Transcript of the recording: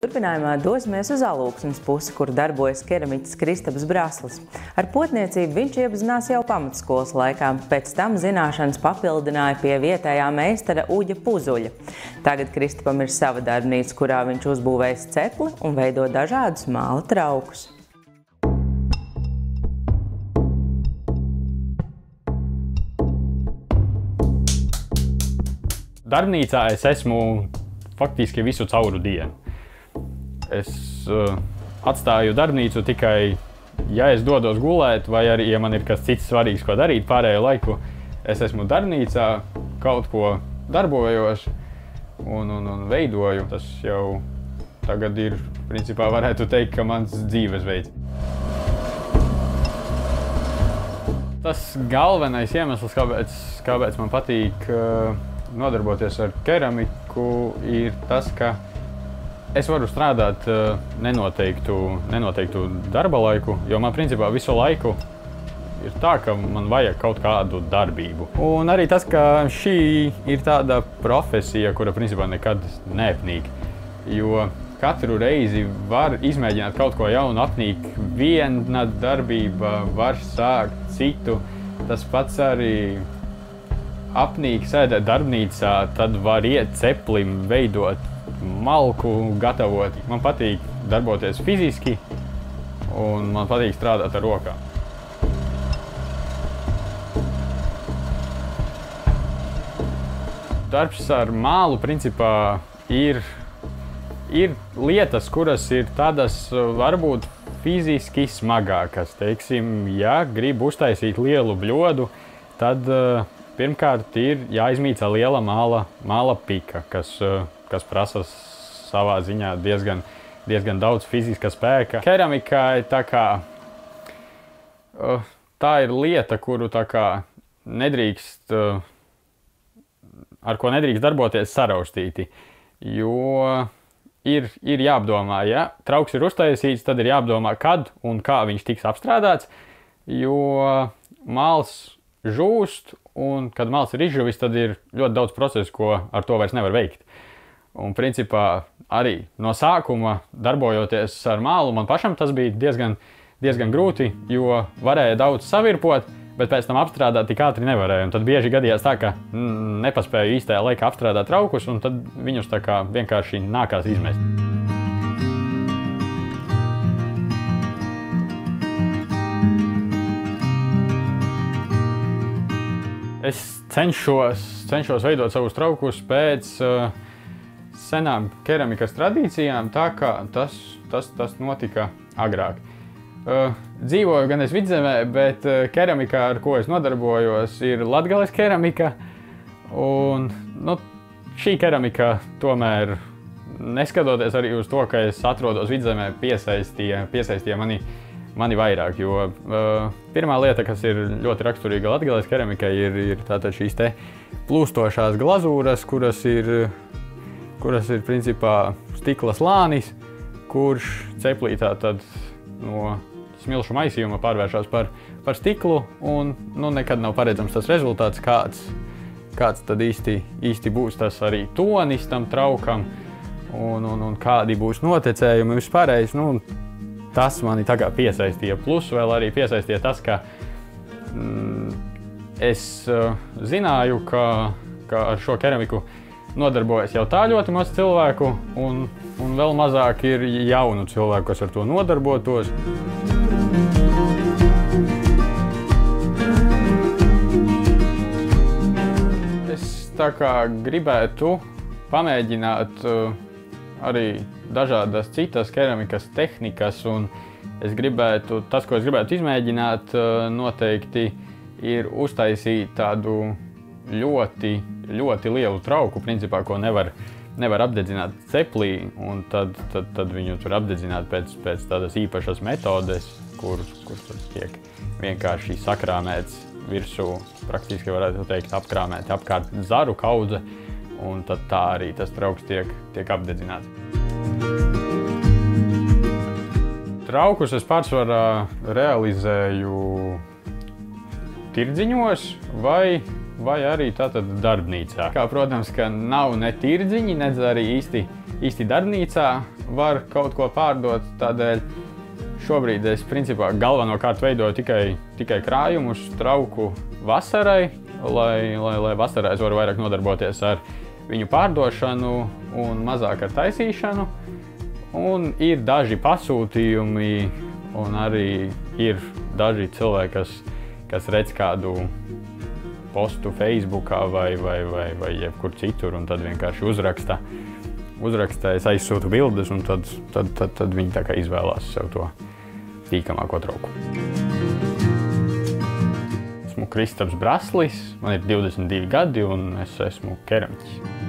Turpinājumā dosimies uz Alūksnes pusi, kur darbojas keramiķis Kristaps Braslis. Ar potniecību viņš iepazinās jau pamatskolas laikā, pēc tam zināšanas papildināja pie vietējā meistara Uģa Puzuļa. Tagad Kristapam ir sava darbnīca, kurā viņš uzbūvējis cepli un veido dažādus māla traukus. Darbnīcā es esmu faktiski visu cauru dienu. Es atstāju darbnīcu tikai, ja es dodos gulēt, vai arī, ja man ir kas cits svarīgs, ko darīt pārējo laiku. Es esmu darbnīcā, kaut ko darbojos un veidoju. Tas jau tagad ir, principā varētu teikt, ka mans dzīvesveids. Tas galvenais iemesls, kāpēc man patīk nodarboties ar keramiku, ir tas, ka es varu strādāt nenoteiktu darba laiku, jo man principā visu laiku ir tā, ka man vajag kaut kādu darbību. Un arī tas, ka šī ir tāda profesija, kura principā nekad neapnīk, jo katru reizi var izmēģināt kaut ko jaunu, apnīk viena darbība, var sākt citu. Tas pats arī apnīk sēdēt darbnīcā, tad var iet ceplim, veidot malku, gatavot. Man patīk darboties fiziski un man patīk strādāt ar rokām. Darbs ar mālu principā ir lietas, kuras ir tādas varbūt fiziski smagākas. Teiksim, ja gribu uztaisīt lielu bļodu, tad pirmkārt ir jāizmīca liela māla pika, kas prasa savā ziņā diezgan daudz fiziska spēka. Keramika ir tā ir lieta, kuru ar ko nedrīkst darboties saraustīti, jo ir jāapdomā, ja trauks ir uztaisīts, tad ir jāapdomā, kad un kā viņš tiks apstrādāts, jo māls žūst, un kad māls ir izžuvis, tad ir ļoti daudz procesu, ko ar to vairs nevar veikt. Un principā arī no sākuma darbojoties ar mālu, man pašam tas bija diezgan grūti, jo varēja daudz savirpot, bet pēc tam apstrādāt tik ātri nevarēja. Un tad bieži gadījās tā, ka nepaspēju īstajā laikā apstrādāt traukus, un tad viņus vienkārši nākās izmest. Es cenšos veidot savus traukus pēc senām keramikas tradīcijām, tā kā tas notika agrāk. Dzīvoju gan es Vidzemē, bet keramika, ar ko es nodarbojos, ir Latgales keramika. Un šī keramika tomēr, neskatoties arī uz to, ka es atrodos Vidzemē, piesaistīja mani vairāk, jo pirmā lieta, kas ir ļoti raksturīga Latgales keramikai, ir tātad šīs te plūstošās glazūras, kuras ir principā stikla slānis, kurš ceplī tātad no smilšu maisījuma pārvēršas par stiklu, un nekad nav paredzams tas rezultāts, kāds tad īsti būs tas arī tonis tam traukam, un kādi būs notekējumi vispārējais. Tas mani piesaistīja, plus vēl arī piesaistīja tas, ka es zināju, ka ar šo keramiku nodarbojas jau tā ļoti maz cilvēku, un vēl mazāk ir jaunu cilvēku, kas ar to nodarbotos. Es gribētu pamēģināt arī dažādas citas keramikas tehnikas, un tas, ko es gribētu izmēģināt, noteikti ir uztaisīt tādu ļoti lielu trauku, principā, ko nevar apdedzināt ceplī, un tad viņu tur apdedzināt pēc tādas īpašas metodes, kur tiek vienkārši sakrāmēts virsū, praktiski varētu teikt, apkrāmēti apkārt zaru kaudze, un tad tā arī tas trauks tiek apdedzināts. Traukus es pārsvarā realizēju tirdziņos vai arī tātad darbnīcā. Protams, ka nav ne tirdziņi, nedz arī īsti īsti darbnīcā var kaut ko pārdot. Tādēļ šobrīd es principā galvenokārt veidoju tikai krājumus trauku vasarai, lai vasarā es varu vairāk nodarboties ar viņu pārdošanu un mazāk ar taisīšanu. Un ir daži pasūtījumi, un arī ir daži cilvēki, kas redz kādu postu Facebookā vai jebkur citur, un tad vienkārši uzraksta, es aizsūtu bildes, un tad viņi tā kā izvēlās sev to tīkamāko trauku. Esmu Kristaps Braslis, man ir 22 gadi, un es esmu keramiķis.